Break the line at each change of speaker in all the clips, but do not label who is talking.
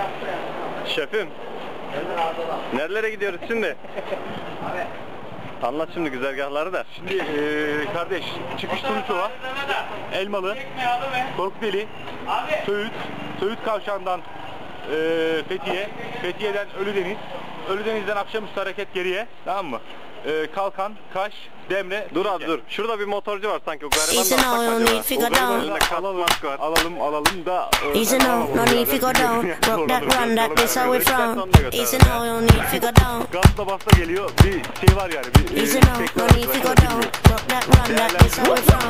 Şefim. Nerelere gidiyoruz şimdi? Anlat şimdi güzergahları da.
Şimdi kardeş, çıkış Turnuçova, Elmalı, Korkuteli, Söğüt Kavşağı'ndan Fethiye, Fethiye'den Ölüdeniz, Ölüdeniz'den akşamüstü hareket geriye, tamam mı? Kalkan, Kaş, Demre.
Dur abi dur. Şurada bir motorcu var sanki, o gariban
alalım da.
Easy now, no need to go down. Rock that run, that is how we from. Easy now, no need to go down.
Gazla basta geliyor, bir şey var yani.
Easy now, no need to go down. Rock that run, that is how we from.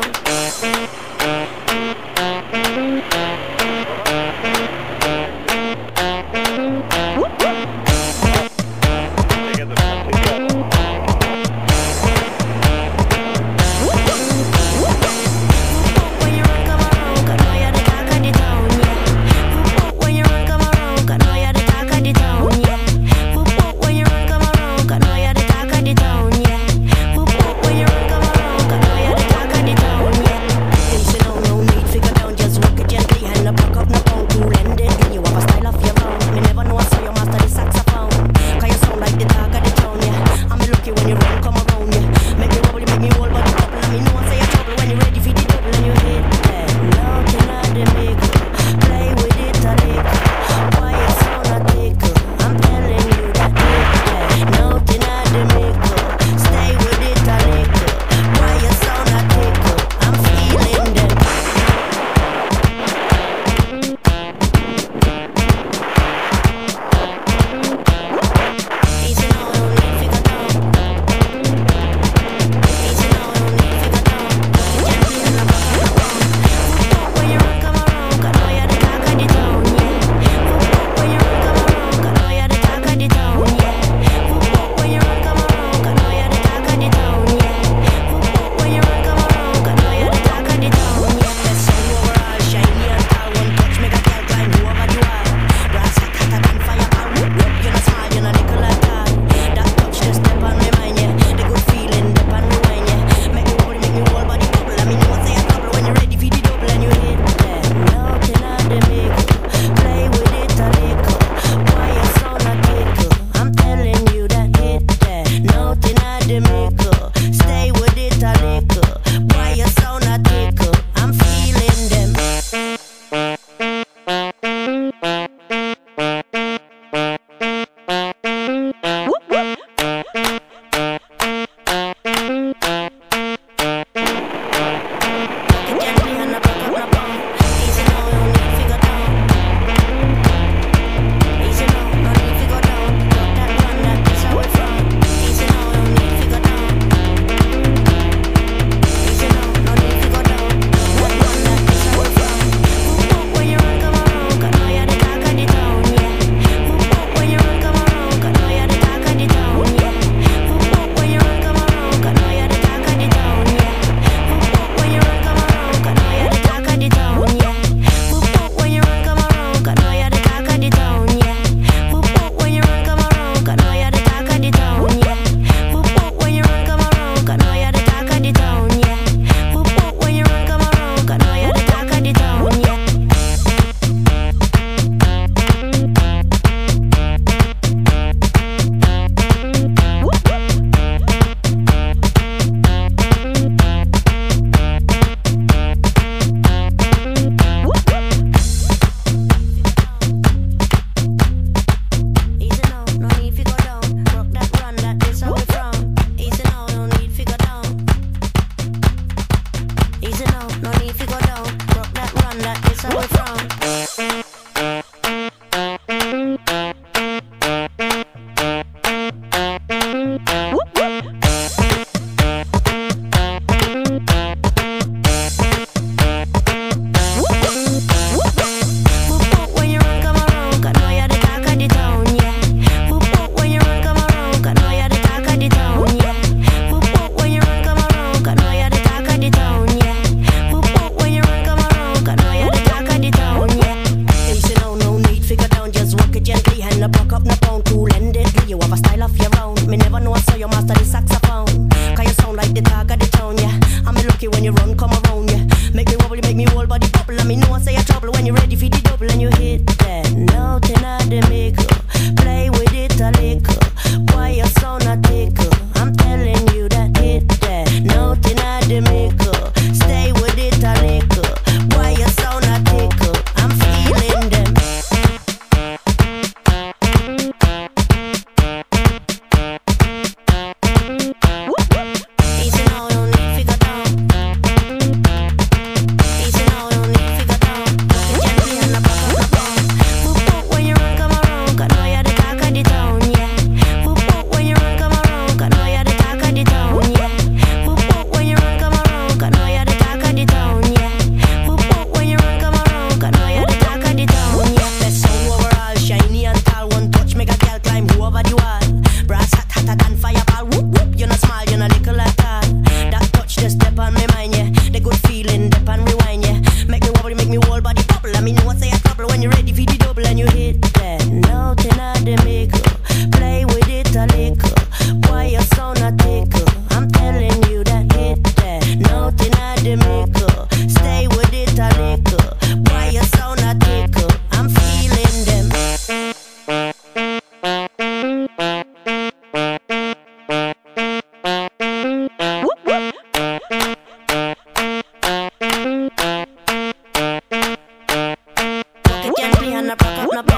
and you hit that note in the middle. Play with it a little. Why you so not tickle? I'm telling you that hit that note in the middle. Stay with it a little. Why you so not tickle? I'm feeling them. Rock it gently and I rock up,